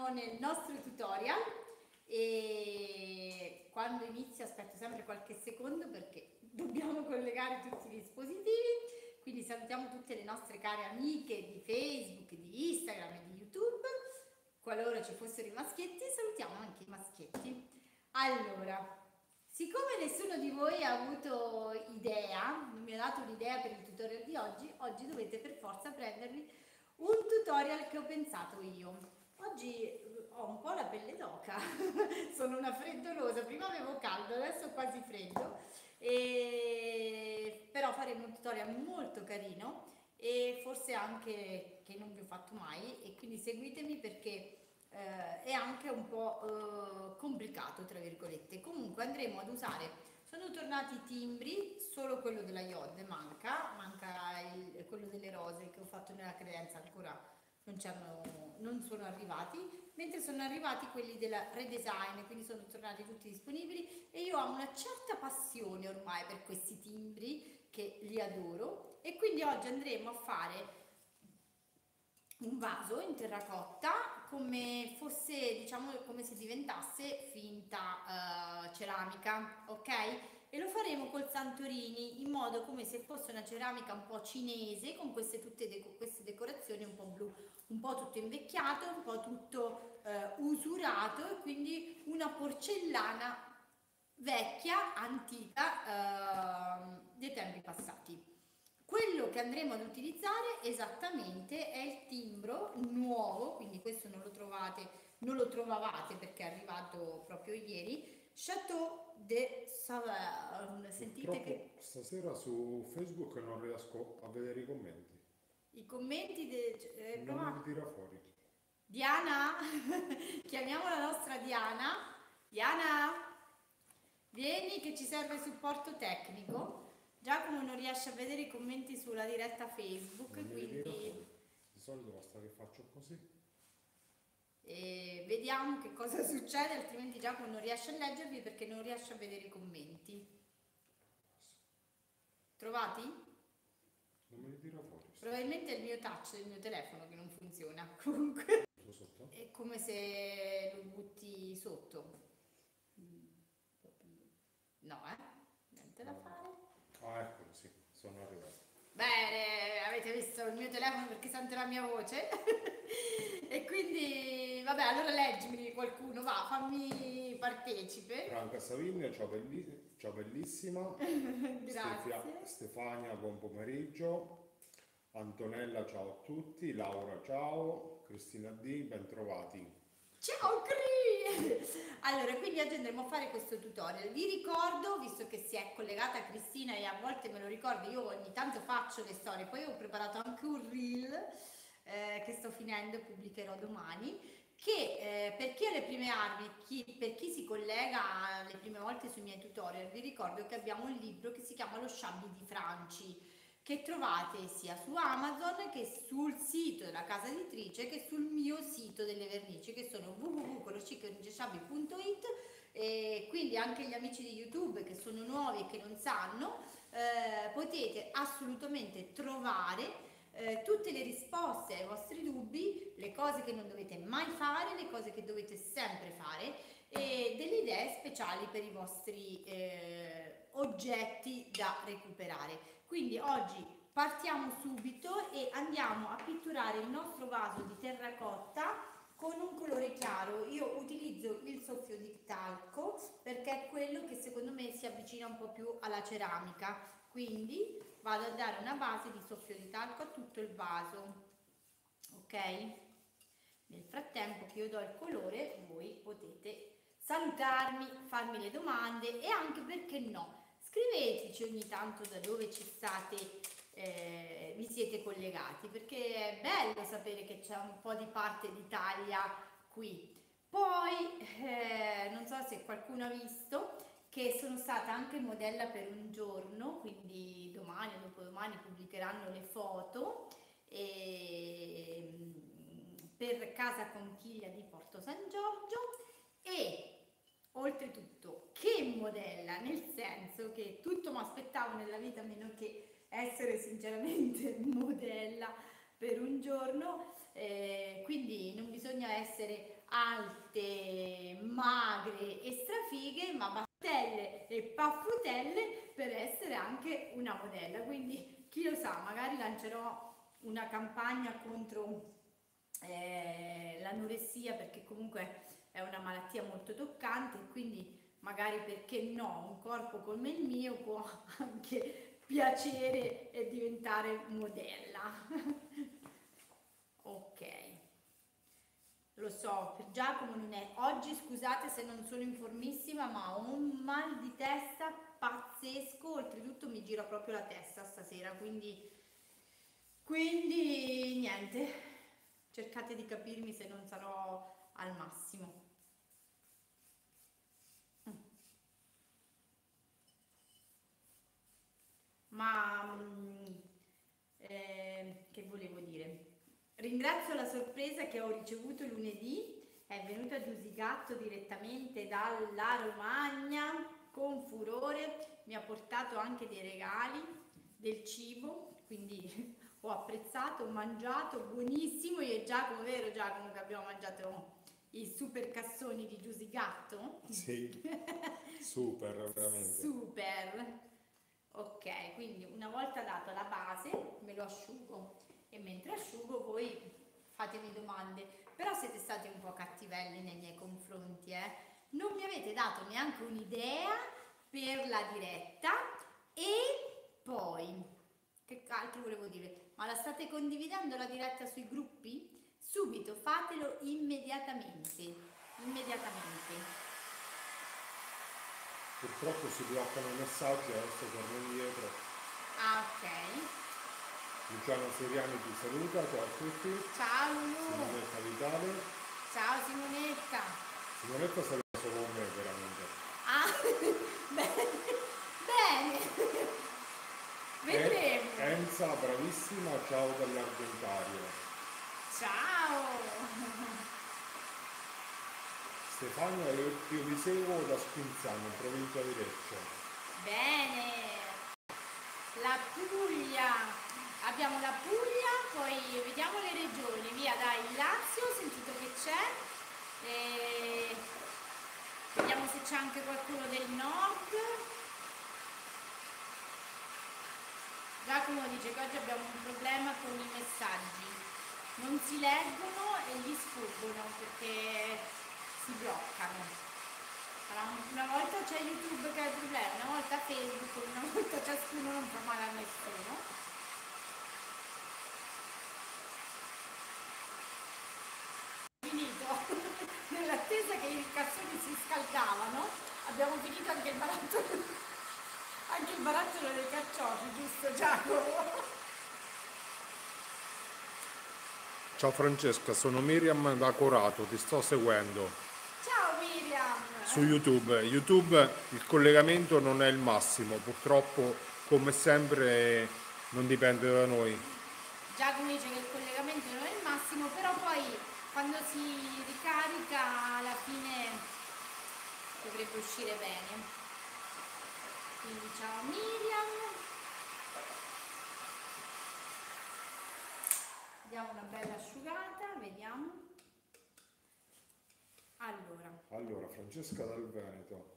siamo nel nostro tutorial e quando inizio aspetto sempre qualche secondo perché dobbiamo collegare tutti i dispositivi, quindi salutiamo tutte le nostre care amiche di Facebook, di Instagram e di YouTube. Qualora ci fossero i maschietti, salutiamo anche i maschietti. Allora, siccome nessuno di voi ha avuto idea, non mi ha dato l'idea per il tutorial di oggi, oggi dovete per forza prendervi un tutorial che ho pensato io. Oggi ho un po' la pelle d'oca, sono una freddolosa, prima avevo caldo, adesso ho quasi freddo, però faremo un tutorial molto carino e forse anche che non vi ho fatto mai, e quindi seguitemi perché è anche un po' complicato, tra virgolette. Comunque andremo ad usare, sono tornati i timbri, solo quello della Iod manca quello delle rose che ho fatto nella credenza ancora non sono arrivati, mentre sono arrivati quelli della redesign, quindi sono tornati tutti disponibili e io ho una certa passione ormai per questi timbri che li adoro, e quindi oggi andremo a fare un vaso in terracotta come fosse, diciamo, come se diventasse finta ceramica, ok? E lo faremo col Santorini in modo come se fosse una ceramica un po' cinese, con queste decorazioni un po' blu, un po' tutto invecchiato, un po' tutto usurato, e quindi una porcellana vecchia, antica, dei tempi passati. Quello che andremo ad utilizzare esattamente è il timbro nuovo, quindi questo non lo trovavate perché è arrivato proprio ieri, Chateau de Saverne. Sentite Purtroppo che stasera su Facebook non riesco a vedere i commenti. i commenti, Non me li prova. tira fuori. Diana, chiamiamo la nostra Diana. Diana, vieni che ci serve supporto tecnico. Giacomo non riesce a vedere i commenti sulla diretta Facebook, Non me li tira fuori. quindi Di solito basta che faccio così. vediamo che cosa succede, altrimenti Giacomo non riesce a leggervi perché non riesce a vedere i commenti. Trovati? Non me li tira fuori. Probabilmente è il mio touch del mio telefono che non funziona. Comunque Sotto sotto? è come se lo butti sotto. No, niente da No. fare. Ah, eccolo, sì, sono arrivato. Bene, avete visto il mio telefono perché sente la mia voce? E quindi, vabbè, allora leggimi qualcuno, va, fammi partecipe. Franca Savigno, ciao, ciao bellissima. Grazie. Stefania, buon pomeriggio. Antonella, ciao a tutti. Laura, ciao. Cristina D, bentrovati. Ciao Cri! Allora, quindi oggi andremo a fare questo tutorial. Vi ricordo, visto che si è collegata Cristina e a volte me lo ricordo, io ogni tanto faccio le storie, poi ho preparato anche un reel che sto finendo e pubblicherò domani, che per chi ha le prime armi, per chi si collega le prime volte sui miei tutorial, vi ricordo che abbiamo un libro che si chiama Lo Sciabbi di Franci, che trovate sia su Amazon che sul sito della casa editrice che sul mio sito delle vernici, che sono www.coloscicaringesciabbi.it, e quindi anche gli amici di YouTube che sono nuovi e che non sanno, potete assolutamente trovare tutte le risposte ai vostri dubbi, le cose che non dovete mai fare, le cose che dovete sempre fare, e delle idee speciali per i vostri oggetti da recuperare. Quindi oggi partiamo subito e andiamo a pitturare il nostro vaso di terracotta con un colore chiaro. Io utilizzo il soffio di talco perché è quello che secondo me si avvicina un po' più alla ceramica, quindi vado a dare una base di soffio di talco a tutto il vaso, ok? Nel frattempo che io do il colore, voi potete salutarmi, farmi le domande e anche, perché no, scriveteci ogni tanto da dove ci state, vi siete collegati, perché è bello sapere che c'è un po' di parte d'Italia qui. Poi, non so se qualcuno ha visto che sono stata anche modella per un giorno, quindi domani o dopodomani pubblicheranno le foto, per Casa Conchiglia di Porto San Giorgio. E oltretutto che modella, nel senso che tutto mi aspettavo nella vita meno che essere sinceramente modella per un giorno, quindi non bisogna essere alte, magre e strafighe, ma battelle e paffutelle per essere anche una modella. Quindi chi lo sa, magari lancerò una campagna contro l'anoressia, perché comunque è una malattia molto toccante, quindi magari, perché no, un corpo come il mio può anche piacere e diventare modella. Ok, lo so, per Giacomo non è oggi, scusate se non sono informissima, ma ho un mal di testa pazzesco, oltretutto mi gira proprio la testa stasera, quindi niente, cercate di capirmi se non sarò al massimo. Ma che volevo dire? Ringrazio la sorpresa che ho ricevuto lunedì, è venuta Giusigatto direttamente dalla Romagna con furore, mi ha portato anche dei regali, del cibo, quindi ho apprezzato, ho mangiato, buonissimo, io e Giacomo, vero Giacomo, che abbiamo mangiato i super cassoni di Giusigatto? Sì, super, veramente. Super! Ok, quindi una volta data la base me lo asciugo e mentre asciugo voi fatemi domande, però siete stati un po' cattivelli nei miei confronti, eh? Non mi avete dato neanche un'idea per la diretta e poi, che altro volevo dire? Ma la state condividendo la diretta sui gruppi? Subito, fatelo immediatamente, immediatamente. Purtroppo si bloccano i messaggi, adesso torno indietro. Ah, ok. Luciano Seriani ti saluta, ciao a tutti. Ciao Lulu. Simonetta Vitale. Ciao Simonetta. Simonetta saluta solo con me, veramente. Ah, bene, bene. Vedremo. Enza, bravissima, ciao dall'Argentario. Ciao. Stefania, io vi seguo da Spinzano, in provincia di Lecce. Bene. La Puglia. Abbiamo la Puglia, poi vediamo le regioni. Via, dai, il Lazio, ho sentito che c'è. E vediamo se c'è anche qualcuno del nord. Giacomo dice che oggi abbiamo un problema con i messaggi. Non si leggono e gli sfuggono perché si bloccano. Allora, una volta c'è YouTube che ha il problema, una volta Facebook, una volta ciascuno, non fa male a nessuno. Finito, nell'attesa che i cassoni si scaldavano, abbiamo finito anche il barattolo dei carciofi, giusto Giacomo? Ciao Francesca, sono Miriam da Corato, ti sto seguendo Ciao Miriam! su YouTube. YouTube il collegamento non è il massimo, purtroppo come sempre non dipende da noi. Giacomo dice che il collegamento non è il massimo, però poi quando si ricarica alla fine dovrebbe uscire bene. Quindi ciao Miriam. Diamo una bella asciugata, vediamo. Allora, Francesca dal Veneto.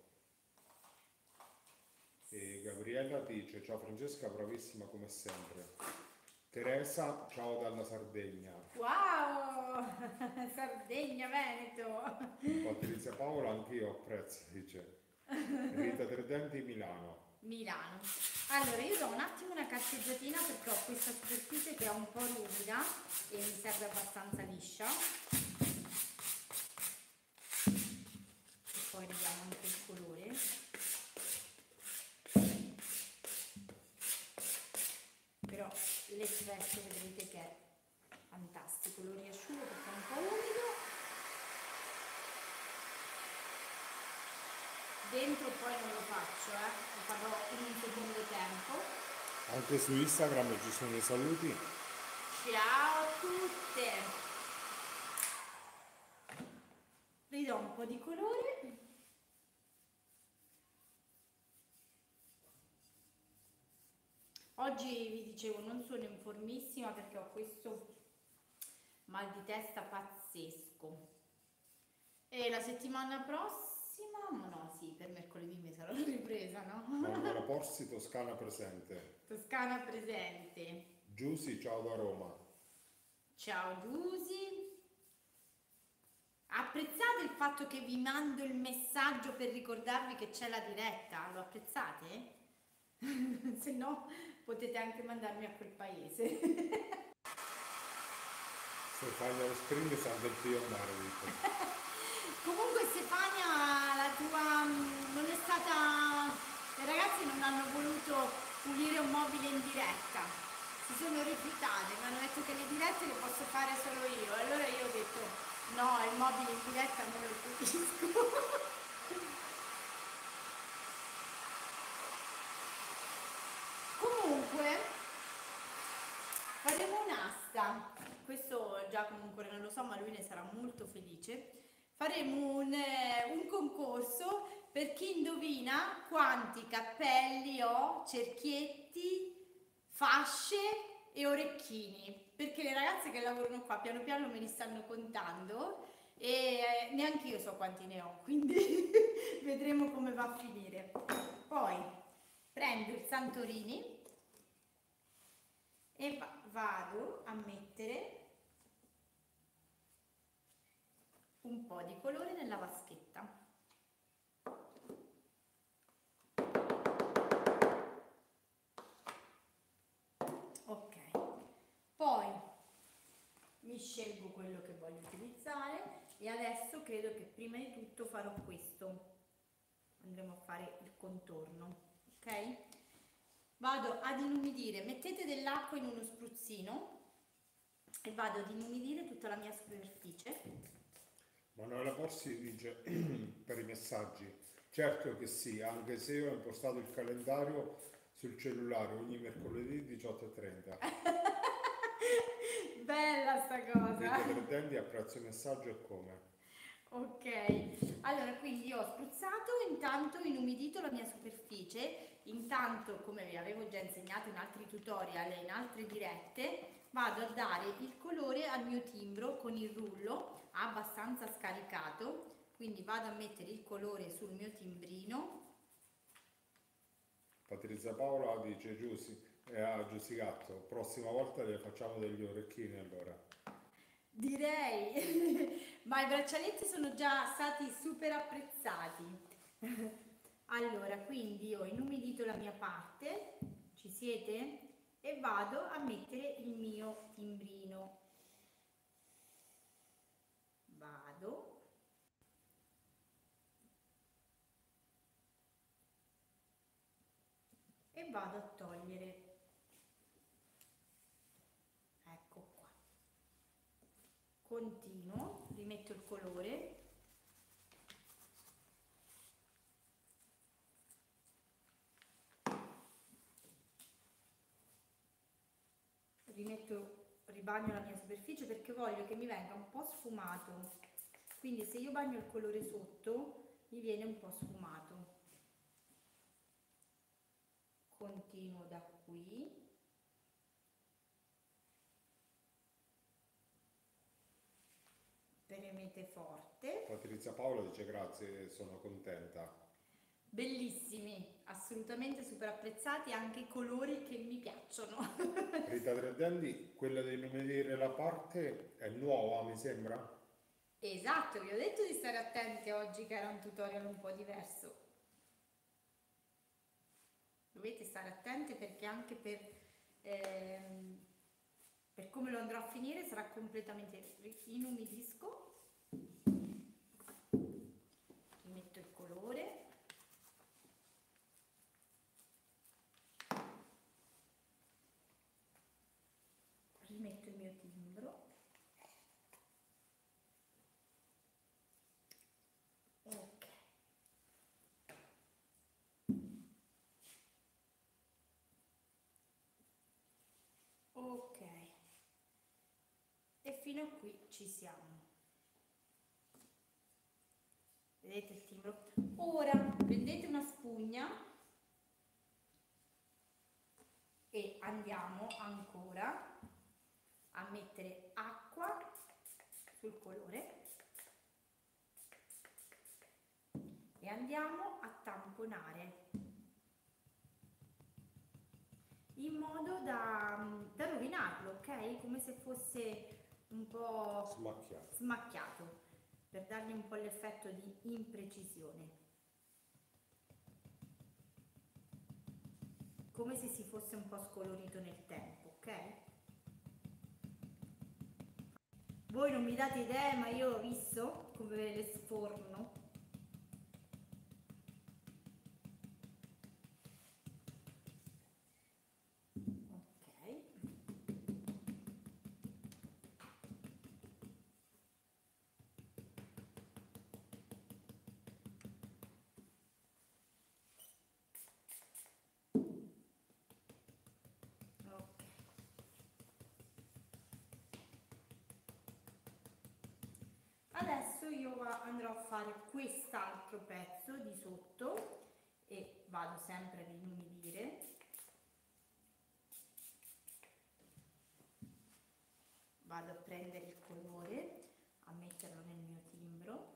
E Gabriella dice, ciao Francesca, bravissima come sempre. Teresa, ciao dalla Sardegna. Wow! Sardegna, Veneto! Patrizia Paola, anch'io apprezzo, dice. Rita Tredenti, Milano. Milano. Allora, io do un attimo una casseggiatina perché ho questa superficie che è un po' ruvida e mi serve abbastanza liscia. E poi vediamo anche il colore. Però l'effetto vedrete che è fantastico, lo riasciugo perché è un po' umido. Dentro poi non lo faccio, lo farò in un secondo tempo. Anche su Instagram ci sono i saluti. Ciao a tutte! Ridò un po' di colore. Oggi vi dicevo non sono informissima perché ho questo mal di testa pazzesco. E la settimana prossima, ma no, sì, per mercoledì mi sarò ripresa, no? Manuela Porsi, Toscana presente. Toscana presente. Giusy, ciao da Roma. Ciao Giusy. Apprezzate il fatto che vi mando il messaggio per ricordarvi che c'è la diretta? Lo apprezzate? Se no potete anche mandarmi a quel paese. Stefania Lo Spring, San del Pio Marvit. Comunque Stefania, la tua non è stata... Le ragazze non hanno voluto pulire un mobile in diretta, si sono rifiutate, mi hanno detto che le dirette le posso fare solo io. Allora io ho detto no, il mobile in diretta non lo pulisco. Comunque faremo un'asta, questo Giacomo ancora non lo so, ma lui ne sarà molto felice. Faremo un concorso per chi indovina quanti cappelli ho, cerchietti, fasce e orecchini, perché le ragazze che lavorano qua piano piano me li stanno contando e neanche io so quanti ne ho, quindi vedremo come va a finire. Poi prendo il Santorini e vado a mettere un po' di colore nella vaschetta. Ok, poi mi scelgo quello che voglio utilizzare e adesso credo che prima di tutto farò questo. Andremo a fare il contorno, ok? Vado ad inumidire, mettete dell'acqua in uno spruzzino e vado ad inumidire tutta la mia superficie. Manuela Porsi dice per i messaggi, certo che sì, anche se io ho impostato il calendario sul cellulare ogni mercoledì 18:30. Bella sta cosa! Rita Tredendi apprezzo il messaggio e come? Ok, allora quindi ho spruzzato, intanto inumidito la mia superficie, intanto come vi avevo già insegnato in altri tutorial e in altre dirette, vado a dare il colore al mio timbro con il rullo abbastanza scaricato, quindi vado a mettere il colore sul mio timbrino. Patrizia Paola dice Giusy Gatto, prossima volta le facciamo degli orecchini allora. Direi, ma i braccialetti sono già stati super apprezzati. Allora, quindi io ho inumidito la mia parte, ci siete? E vado a mettere il mio timbrino. Vado. E vado a togliere. Ecco qua. Continuo, rimetto il colore. Ribagno la mia superficie perché voglio che mi venga un po' sfumato, quindi se io bagno il colore sotto mi viene un po' sfumato. Continuo da qui, premete forte. Patrizia Paola dice grazie, sono contenta. Bellissimi, assolutamente super apprezzati, anche i colori che mi piacciono. Rita Tredendi, quella di inumidire la parte è nuova mi sembra? Esatto, vi ho detto di stare attenti oggi che era un tutorial un po' diverso. Dovete stare attenti perché anche per come lo andrò a finire sarà completamente... Inumidisco, rimetto il colore. Rimetto il mio timbro. Ok. Ok. E fino a qui ci siamo. Vedete il timbro? Ora prendete una spugna e andiamo ancora a mettere acqua sul colore tamponare in modo da rovinarlo, ok? Come se fosse un po' smacchiato, per dargli un po' l'effetto di imprecisione, come se si fosse un po' scolorito nel tempo, ok? Voi non mi date idee, ma io ho visto come le sforno. Adesso io andrò a fare quest'altro pezzo di sotto e vado sempre ad inumidire. Vado a prendere il colore, a metterlo nel mio timbro.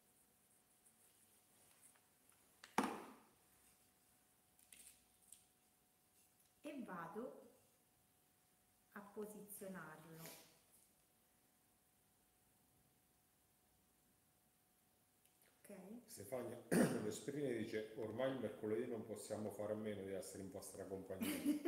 E vado a posizionarlo. Stefania Vesprini dice: ormai il mercoledì non possiamo fare a meno di essere in vostra compagnia.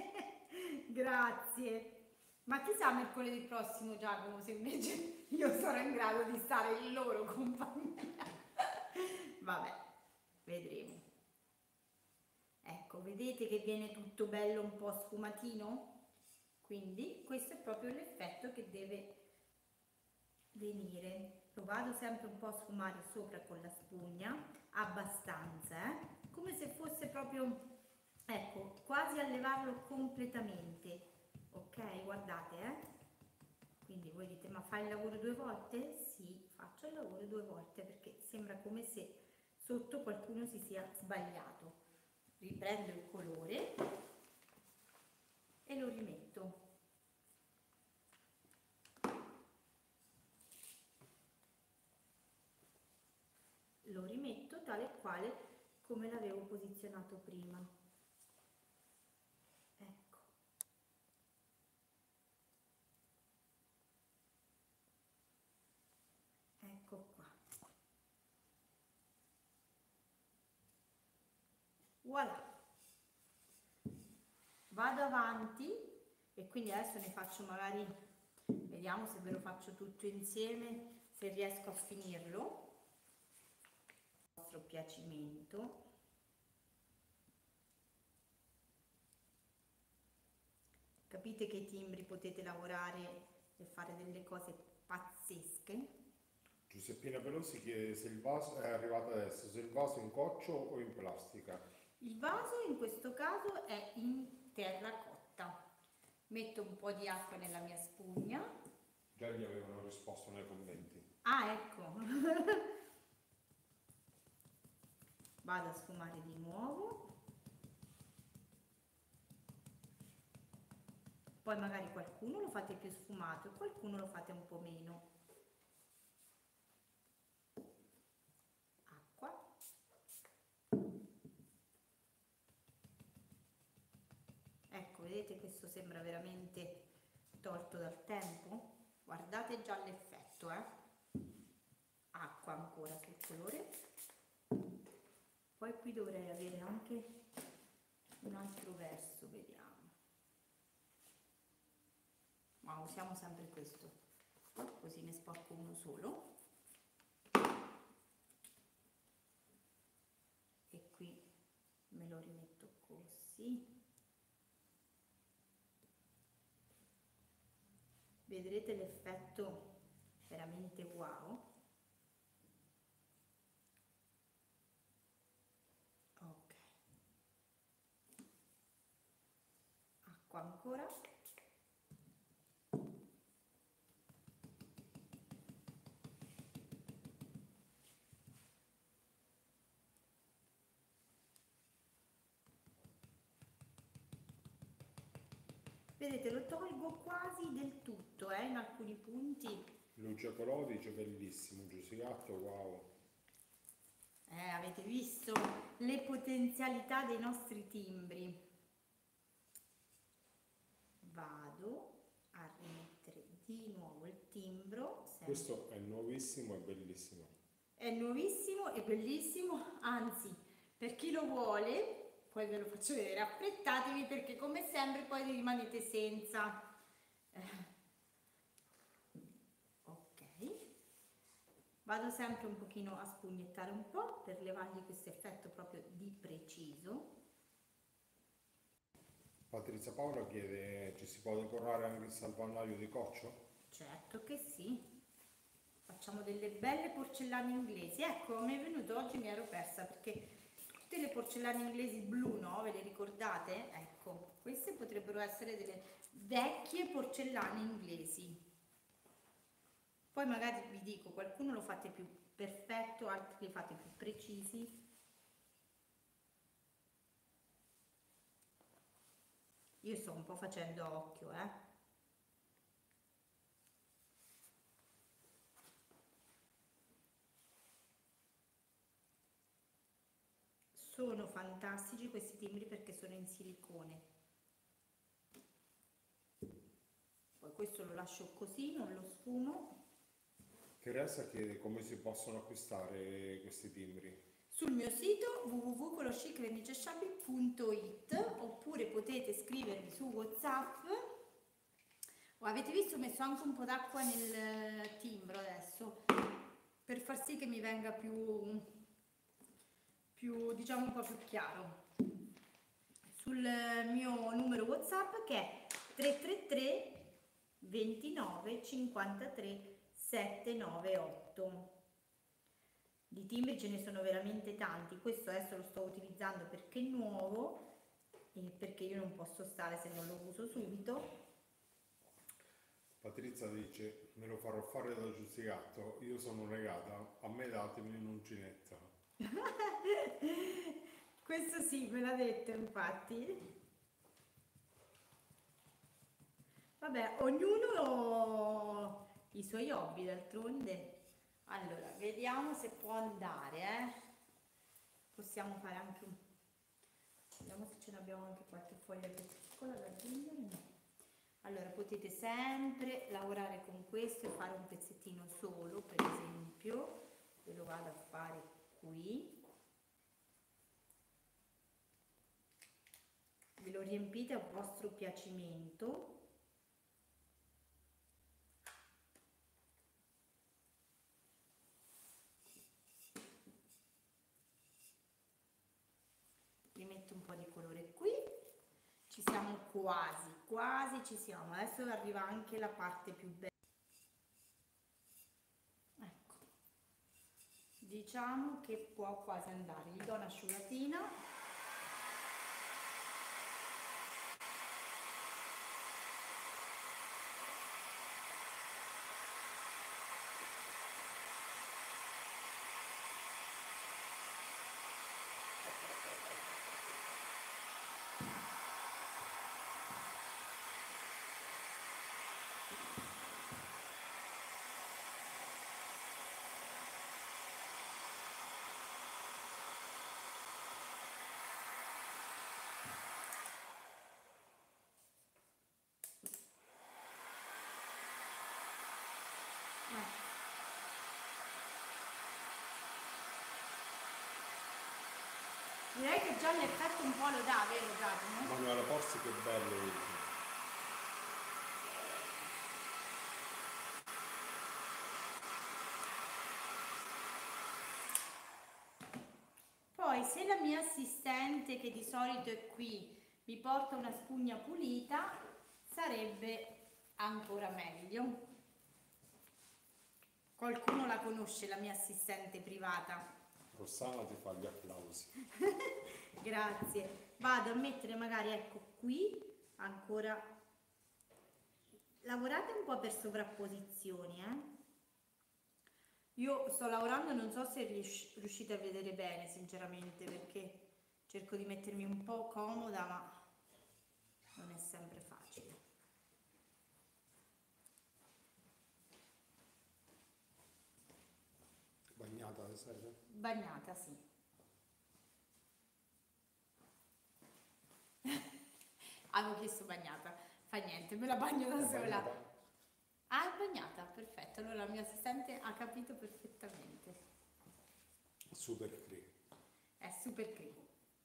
Grazie. Ma chissà mercoledì prossimo, Giacomo, se invece io sarò in grado di stare in loro compagnia. Vabbè, vedremo. Ecco, vedete che viene tutto bello un po' sfumatino? Quindi questo è proprio l'effetto che deve venire. Lo vado sempre un po' a sfumare sopra con la spugna, abbastanza, come se fosse proprio, ecco, quasi a levarlo completamente. Ok, guardate, quindi voi dite: ma fai il lavoro 2 volte? Sì, faccio il lavoro 2 volte perché sembra come se sotto qualcuno si sia sbagliato. Riprendo il colore e lo rimetto. Lo rimetto tale e quale come l'avevo posizionato prima. Ecco. Ecco qua. Voilà. Vado avanti e quindi adesso ne faccio magari, vediamo se ve lo faccio tutto insieme, se riesco a finirlo. A vostro piacimento. Capite che i timbri potete lavorare e fare delle cose pazzesche. Giuseppina Pelosi chiede se il vaso è arrivato adesso, se il vaso è in coccio o in plastica. Il vaso in questo caso è in terracotta. Metto un po' di acqua nella mia spugna. Già gli avevano risposto nei commenti. Ah, ecco. Vado a sfumare di nuovo. Poi magari qualcuno lo fate più sfumato e qualcuno lo fate un po' meno. Acqua. Ecco, vedete, questo sembra veramente tolto dal tempo. Guardate già l'effetto, Acqua ancora sul colore. Poi qui dovrei avere anche un altro verso, vediamo. Ma usiamo sempre questo, così ne sporco uno solo. E qui me lo rimetto così. Vedrete l'effetto veramente wow. Ok. Acqua ancora. Vedete, lo tolgo quasi del tutto, in alcuni punti. Lucia Colò dice: bellissimo, Giusegatto, wow. Avete visto le potenzialità dei nostri timbri. Vado a rimettere di nuovo il timbro. Questo è nuovissimo e bellissimo. È nuovissimo e bellissimo, anzi, per chi lo vuole, poi ve lo faccio vedere, affrettatevi perché come sempre poi rimanete senza. Ok, vado sempre un pochino a spugnettare un po' per levargli questo effetto proprio di preciso. Patrizia Paola chiede, ci si può decorare anche il salvanaio di coccio? Certo che sì. Facciamo delle belle porcellane inglesi. Ecco, mi è venuto oggi, mi ero persa perché tutte le porcellane inglesi blu, no? Ve le ricordate? Ecco, queste potrebbero essere delle vecchie porcellane inglesi. Poi magari vi dico, qualcuno lo fate più perfetto, altri li fate più precisi. Io sto un po' facendo a occhio, Sono fantastici questi timbri perché sono in silicone. Poi questo lo lascio così, non lo sfumo. Teresa chiede come si possono acquistare questi timbri. Sul mio sito www.coloscicverniciasciabbi.it oppure potete scrivermi su WhatsApp. Avete visto, ho messo anche un po' d'acqua nel timbro adesso per far sì che mi venga più diciamo un po' più chiaro. Sul mio numero WhatsApp che è 333 29 53 798. Di timbri ce ne sono veramente tanti, questo adesso lo sto utilizzando perché è nuovo e perché io non posso stare se non lo uso subito. Patrizia dice, me lo farò fare da Giustigatto, io sono negata, a me datemi un'uncinetta. Questo sì, me l'ha detto infatti. Vabbè, ognuno ha i suoi hobby, d'altronde. Allora, vediamo se può andare, Possiamo fare anche un... Vediamo se ce ne abbiamo anche qualche foglia più piccola da aggiungere. No. Allora, potete sempre lavorare con questo e fare un pezzettino solo, per esempio. Io lo vado a fare qui. Ve lo riempite a vostro piacimento. Rimetto un po' di colore qui. Ci siamo quasi ci siamo. Adesso arriva anche la parte più bella. Ecco. Diciamo che può quasi andare. Gli do un'asciugatina. Direi che già l'effetto un po' lo dà, vero Giacomo? Manuela Porsi che bello. Poi se la mia assistente, che di solito è qui, mi porta una spugna pulita, sarebbe ancora meglio. Qualcuno la conosce, la mia assistente privata? Rossana ti fa gli applausi. Grazie. Vado a mettere magari, ecco qui, ancora. Lavorate un po' per sovrapposizioni, Io sto lavorando, non so se riuscite a vedere bene, sinceramente, perché cerco di mettermi un po' comoda, ma non è sempre facile. Bagnata bagnata, le serve? Bagnata, sì. Avevo chiesto bagnata, fa niente, me la bagno da È sola. bagnata? Ah, è bagnata, perfetto. Allora la mia assistente ha capito perfettamente. Super Cree. È super clean.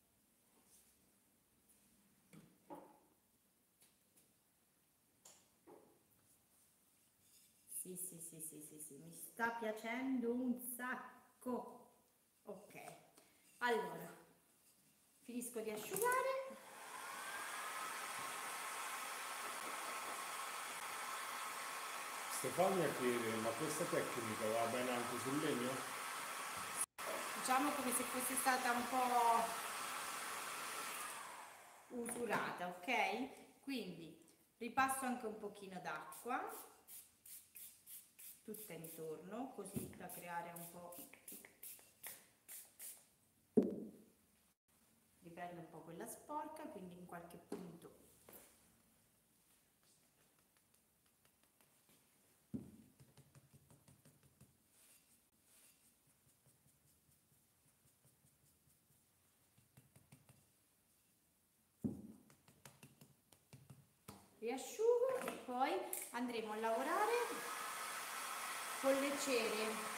Sì, sì, sì, sì, sì, sì, mi sta piacendo un sacco. Ok, allora, finisco di asciugare. Stefania chiede, ma questa tecnica va bene anche sul legno? Diciamo come se fosse stata un po' usurata, ok? Quindi ripasso anche un pochino d'acqua, tutta intorno, così da creare un po', riprende un po' quella sporca, quindi in qualche punto riasciugo e poi andremo a lavorare con le cere.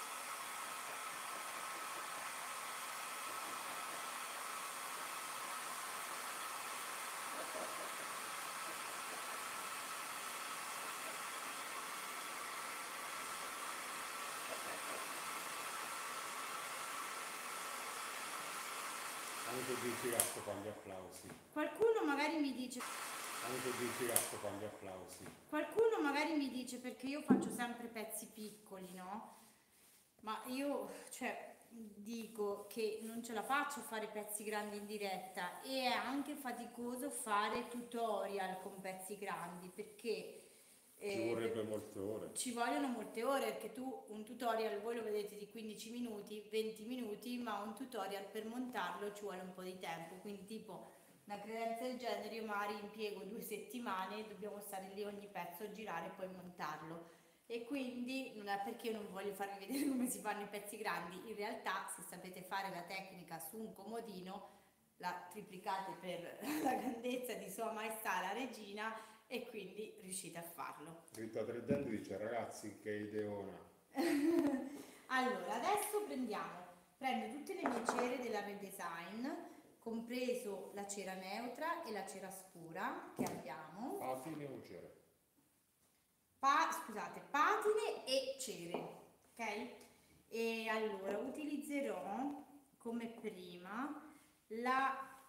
Anche di Giraffe fa gli applausi. Qualcuno magari mi dice, Anche di Giraffe fa gli applausi. qualcuno magari mi dice perché io faccio sempre pezzi piccoli, no? Ma io, cioè, dico che non ce la faccio a fare pezzi grandi in diretta e è anche faticoso fare tutorial con pezzi grandi perché Ci vorrebbe molte ore. ci vogliono molte ore perché tu un tutorial voi lo vedete di 15 minuti, 20 minuti, ma un tutorial per montarlo ci vuole un po' di tempo, quindi tipo una credenza del genere io magari impiego 2 settimane e dobbiamo stare lì ogni pezzo a girare e poi montarlo. E quindi non è perché io non voglio farvi vedere come si fanno i pezzi grandi, in realtà se sapete fare la tecnica su un comodino la triplicate per la grandezza di Sua Maestà la Regina e quindi riuscite a farlo. Rita Tridenti dice, ragazzi, che ideona. Allora, adesso prendo tutte le mie cere della Redesign, compreso la cera neutra e la cera scura che abbiamo. Patine o cere? Scusate, patine e cere, ok? E allora utilizzerò come prima la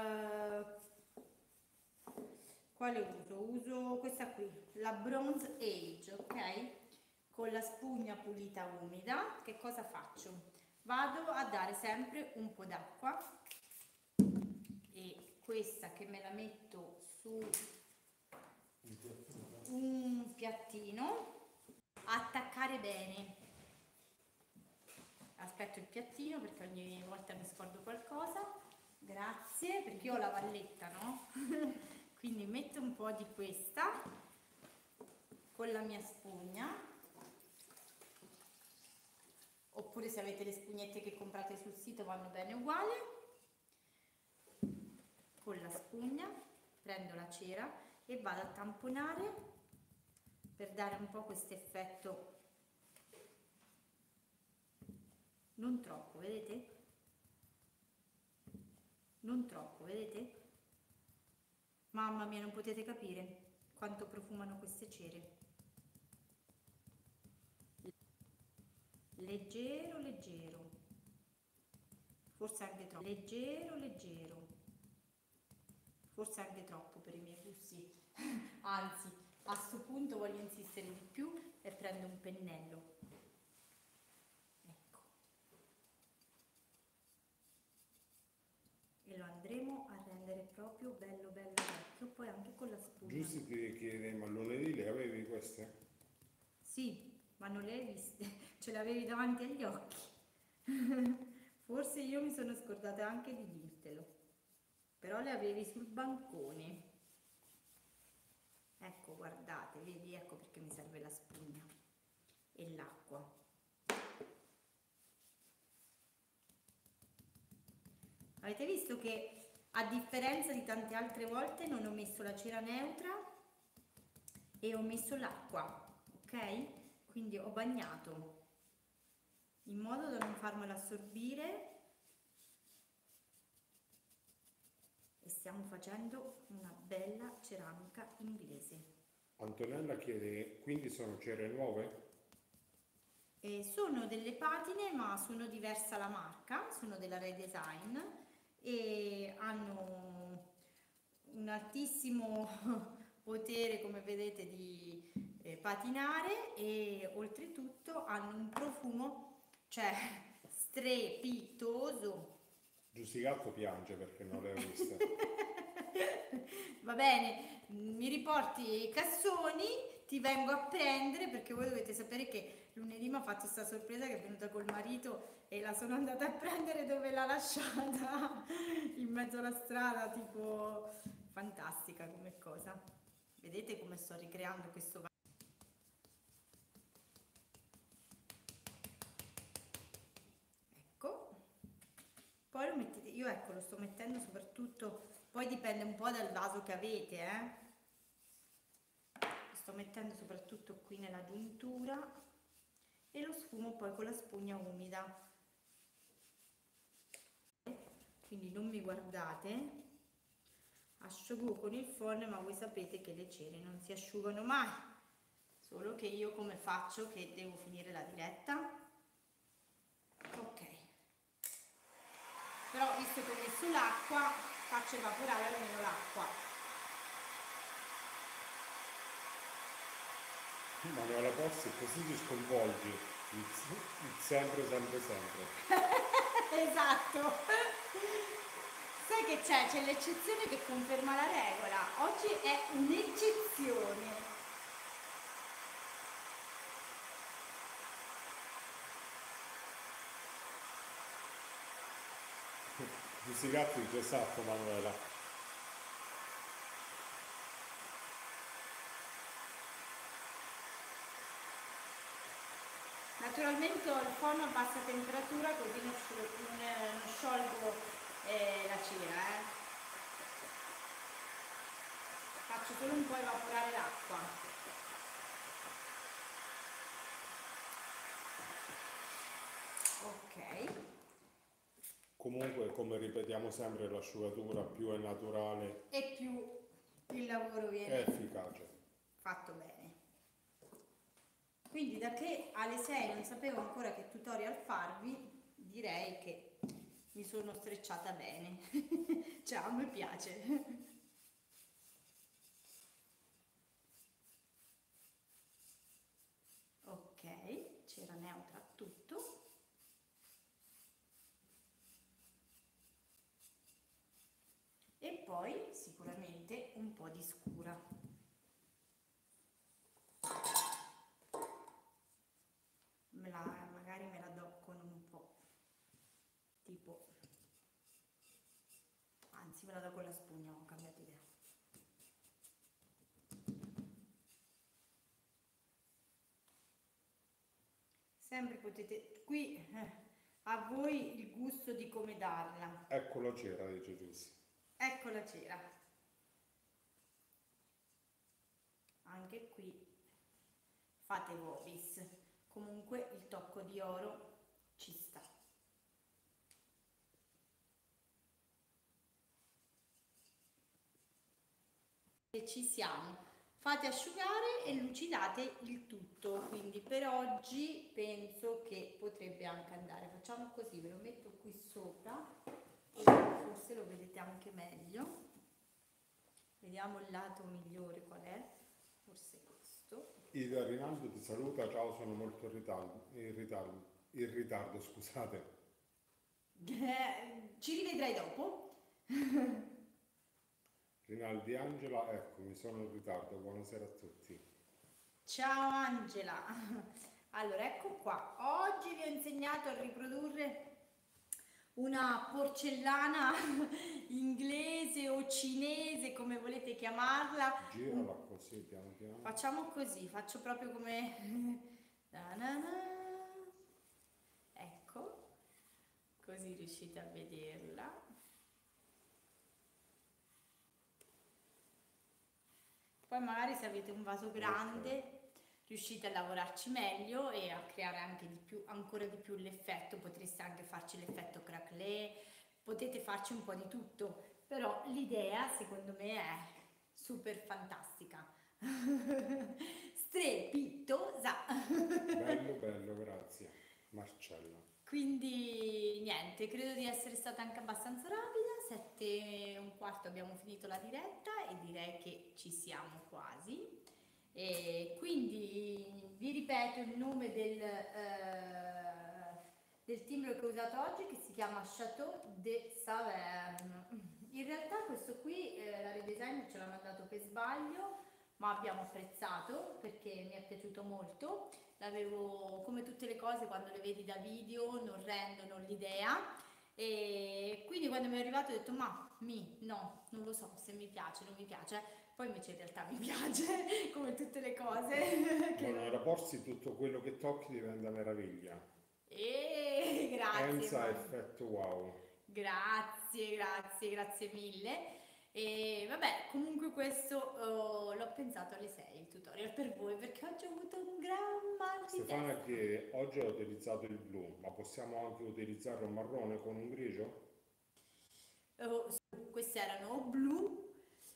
quale uso? Uso questa qui, la Bronze Age, ok? Con la spugna pulita umida, che cosa faccio? Vado a dare sempre un po' d'acqua e questa che me la metto su un piattino, attaccare bene. Aspetto il piattino perché ogni volta mi scordo qualcosa. Grazie, perché io ho la valletta, no? Quindi metto un po' di questa con la mia spugna, oppure se avete le spugnette che comprate sul sito vanno bene uguale. Con la spugna prendo la cera e vado a tamponare per dare un po' questo effetto, non troppo, vedete? Non troppo, vedete? Mamma mia, non potete capire quanto profumano queste cere. Leggero, leggero, forse anche troppo, leggero, leggero, forse anche troppo per i miei gusti. Anzi, a sto punto voglio insistere di più e prendo un pennello. Ecco. E lo andremo a rendere proprio bello bello vecchio, poi anche con la spugna. Giusto ti chiede, ma lunedì le avevi queste? Sì, ma non le hai viste, ce le avevi davanti agli occhi. Forse io mi sono scordata anche di dirtelo, però le avevi sul bancone. Ecco, guardate, vedi, ecco perché mi serve la spugna e l'acqua. Avete visto che a differenza di tante altre volte non ho messo la cera neutra e ho messo l'acqua, ok? Quindi ho bagnato in modo da non farmela assorbire e stiamo facendo una bella ceramica inglese. Antonella chiede, quindi sono cere nuove? Sono delle patine, ma sono diversa la marca, sono della Ray Design e hanno un altissimo potere, come vedete, di patinare, e oltretutto hanno un profumo, cioè, strepitoso. Giustigatto piange perché non le ho viste. Va bene, mi riporti i cassoni, ti vengo a prendere, perché voi dovete sapere che lunedì mi ha fatto questa sorpresa che è venuta col marito e la sono andata a prendere dove l'ha lasciata, in mezzo alla strada, tipo fantastica come cosa. Vedete come sto ricreando questo ecco, poi lo mettete, io ecco lo sto mettendo soprattutto, poi dipende un po' dal vaso che avete, lo sto mettendo soprattutto qui nella giuntura e lo sfumo poi con la spugna umida, quindi non mi guardate, asciugo con il phon, ma voi sapete che le cere non si asciugano mai, solo che io come faccio che devo finire la diretta. Ok, però visto che ho messo l'acqua faccio evaporare almeno l'acqua. Manuela Pozzi, così ti sconvolgi, il sempre, sempre, sempre. Esatto. Sai che c'è? C'è l'eccezione che conferma la regola. Oggi è un'eccezione. Giustigatto dice esatto, Manuela. Naturalmente ho il forno a bassa temperatura così non sciolgo la cera. Faccio solo un po' evaporare l'acqua. Ok. Comunque, come ripetiamo sempre, l'asciugatura più è naturale E più il lavoro è viene efficace. fatto bene. Quindi da che alle 6 non sapevo ancora che tutorial farvi, direi che mi sono strecciata bene. Cioè, a me piace. Ok, cera neutra tutto. E poi sicuramente un po' di scura. Magari me la do con un po', tipo, anzi me la do con la spugna, ho cambiato idea. Sempre potete, qui a voi il gusto di come darla. Ecco la cera, dice Giussi. Ecco la cera. Anche qui fate vobis. Comunque il tocco di oro ci sta. E ci siamo. Fate asciugare e lucidate il tutto, quindi per oggi penso che potrebbe anche andare. Facciamo così, ve lo metto qui sopra, forse lo vedete anche meglio. Vediamo il lato migliore qual è, forse questo. Ida Rinaldo ti saluta, ciao, sono molto in ritardo, scusate. Ci rivedrai dopo. Rinaldi Angela, eccomi, sono in ritardo, buonasera a tutti. Ciao Angela. Allora, ecco qua. Oggi vi ho insegnato a riprodurre una porcellana inglese o cinese, come volete chiamarla. Girala così, piano piano. Facciamo così, faccio proprio come... Ecco, così riuscite a vederla. Poi magari se avete un vaso grande riuscite a lavorarci meglio e a creare anche di più, ancora di più l'effetto, potreste anche farci l'effetto craquelé, potete farci un po' di tutto, però l'idea secondo me è super fantastica. Strepitosa. Bello, bello, grazie. Marcella. Quindi niente, credo di essere stata anche abbastanza rapida, 7:15 abbiamo finito la diretta e direi che ci siamo quasi. E quindi vi ripeto il nome del timbro che ho usato oggi, che si chiama Chateau de Saverne. In realtà questo qui la redesign ce l'ha mandato per sbaglio, ma abbiamo apprezzato perché mi è piaciuto molto. L'avevo, come tutte le cose, quando le vedi da video non rendono l'idea. E quindi quando mi è arrivato ho detto no, non lo so se mi piace, non mi piace. Poi invece in realtà mi piace, come tutte le cose. Manuela Porsi, tutto quello che tocchi diventa meraviglia. E grazie, Enza effetto wow. grazie mille. E vabbè, comunque questo l'ho pensato alle 6 il tutorial per voi perché oggi ho avuto un gran mal di Stefania testa. che oggi ho utilizzato il blu, ma possiamo anche utilizzare un marrone con un grigio? Questi erano o blu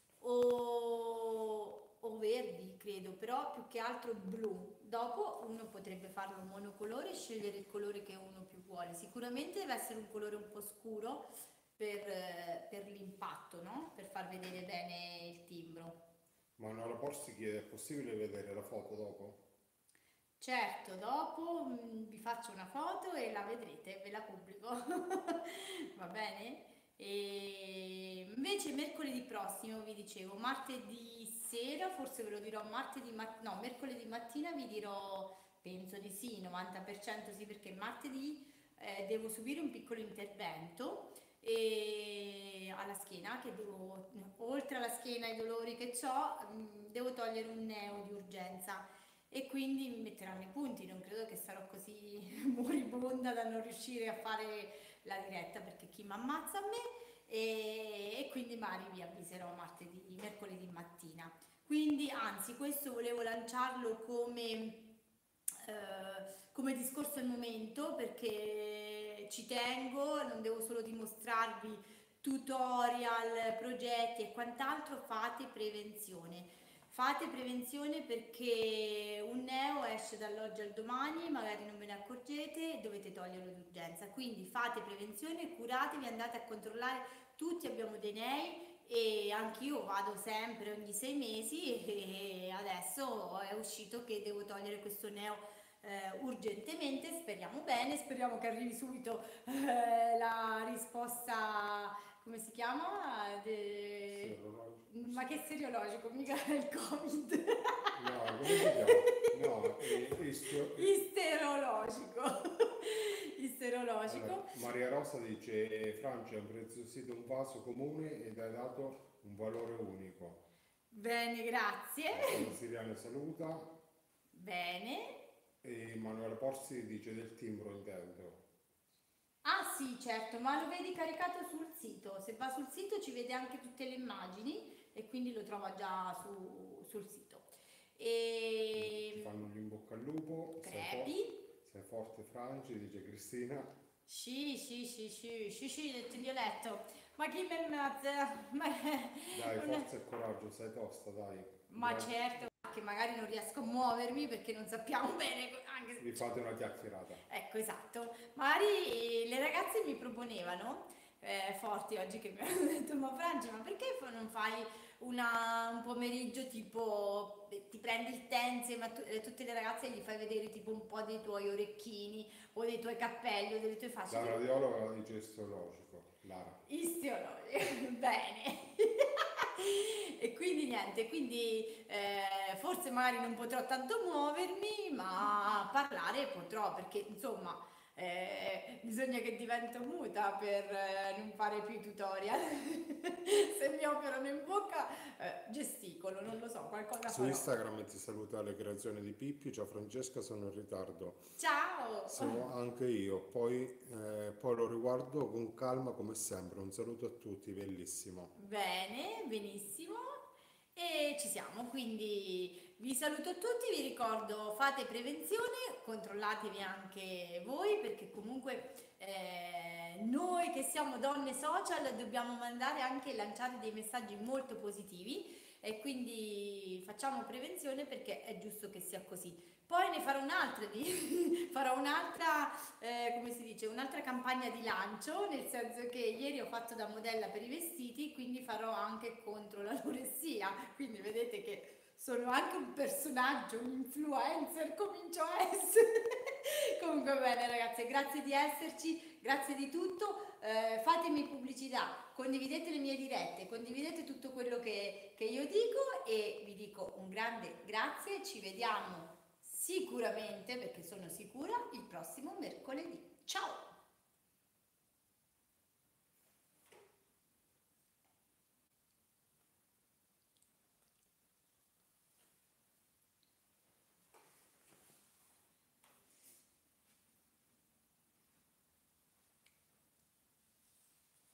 o verdi, credo, però più che altro blu. Dopo uno potrebbe farlo monocolore e scegliere il colore che uno più vuole. Sicuramente deve essere un colore un po' scuro per l'impatto, no? Per far vedere bene il timbro. Manuela Porsi chiede, è possibile vedere la foto dopo? Certo, dopo vi faccio una foto e la vedrete, ve la pubblico. Va bene? E invece mercoledì prossimo vi dicevo, martedì sera, forse ve lo dirò no, mercoledì mattina vi dirò, penso di sì, 90% sì, perché martedì devo subire un piccolo intervento alla schiena, che devo, oltre alla schiena e ai dolori che ho, devo togliere un neo di urgenza e quindi mi metteranno i punti, non credo che sarò così moribonda da non riuscire a fare la diretta perché chi mi ammazza a me e quindi magari vi avviserò mercoledì mattina. Quindi anzi questo volevo lanciarlo come discorso al momento perché ci tengo, non devo solo dimostrarvi tutorial, progetti e quant'altro, fate prevenzione. Fate prevenzione perché un neo esce dall'oggi al domani, magari non ve ne accorgete e dovete toglierlo d'urgenza. Quindi fate prevenzione, curatevi, andate a controllare, tutti abbiamo dei nei e anch'io vado sempre ogni 6 mesi e adesso è uscito che devo togliere questo neo urgentemente, speriamo bene, speriamo che arrivi subito la risposta, come si chiama? Ma che seriologico, mica il Covid. No, come si chiama? No, Isterologico. Isterologico. Allora, Maria Rosa dice, Francia ha impreziosito un vaso comune ed hai dato un valore unico. Bene, grazie. Sono Siriane saluta. Bene. E Manuela Porsi dice del timbro intendo. Ah sì, certo, ma lo vedi caricato sul sito. Se va sul sito ci vede anche tutte le immagini e quindi lo trova già sul sito. Ti E fanno gli in bocca al lupo. crepi. Sei forte Franci, dice Cristina. Sì, ti ho letto. Ma chi mi ammazza? Dai, forza e coraggio, sei tosta, dai. Ma certo, che magari non riesco a muovermi perché non sappiamo bene, anche se Vi fate una chiacchierata. ecco, esatto. Magari le ragazze mi proponevano, forti oggi che mi hanno detto, ma Francia, ma perché non fai un pomeriggio tipo, ti prendi il tenze, ma tutte le ragazze gli fai vedere tipo un po' dei tuoi orecchini o dei tuoi cappelli o delle tue facce. La radiologa dice istologico, Lara. Istiologico, bene. E quindi niente, quindi forse magari non potrò tanto muovermi, ma parlare potrò, perché insomma bisogna che divento muta per non fare più i tutorial. Se mi operano in bocca gesticolo, non lo so, qualcosa Su farò. Instagram ti saluta le creazioni di Pippi, ciao Francesca, sono in ritardo. Ciao! Sono anche io, poi lo riguardo con calma come sempre. Un saluto a tutti, bellissimo. Bene, benissimo. e ci siamo, quindi vi saluto tutti, vi ricordo fate prevenzione, controllatevi anche voi perché comunque noi che siamo donne social dobbiamo mandare anche lanciare dei messaggi molto positivi e quindi facciamo prevenzione perché è giusto che sia così. Poi ne farò un'altra farò un'altra, come si dice, un'altra campagna di lancio, nel senso che ieri ho fatto da modella per i vestiti, quindi farò anche contro l'anoressia. Quindi vedete che sono anche un personaggio, un influencer, comincio a essere. Comunque bene ragazze, grazie di esserci, grazie di tutto. Fatemi pubblicità, condividete le mie dirette, condividete tutto quello che io dico e vi dico un grande grazie, ci vediamo sicuramente, perché sono sicura, il prossimo mercoledì. Ciao!